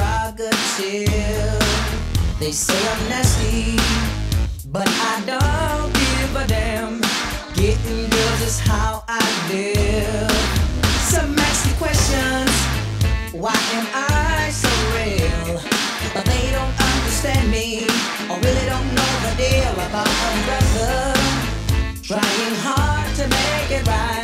prerogative. They say I'm nasty, but I don't give a damn. Getting girls is how I live. Some ask me questions, why am I so real? But they don't understand me, or really don't know the deal about a brother trying hard to make it right.